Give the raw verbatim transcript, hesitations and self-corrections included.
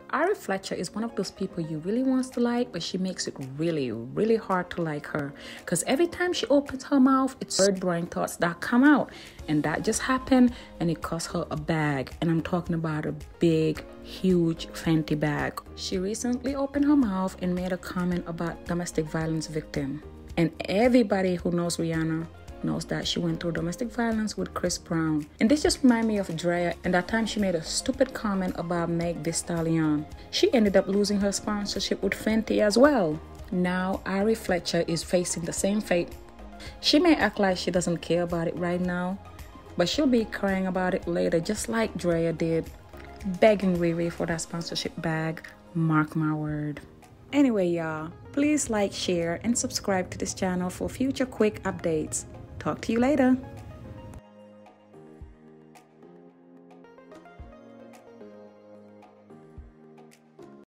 Ari Fletcher is one of those people you really wants to like, but she makes it really, really hard to like her. Because every time she opens her mouth, it's bird-brain thoughts that come out. And that just happened, and it cost her a bag. And I'm talking about a big, huge Fenty bag. She recently opened her mouth and made a comment about domestic violence victim. And everybody who knows Rihanna knows that she went through domestic violence with Chris Brown. And this just reminds me of Drea, and that time she made a stupid comment about Meg Thee Stallion. She ended up losing her sponsorship with Fenty as well. Now Ari Fletcher is facing the same fate. She may act like she doesn't care about it right now, but she'll be crying about it later, just like Drea did, begging Riri for that sponsorship bag. Mark my word. Anyway, y'all, please like, share, and subscribe to this channel for future quick updates. Talk to you later.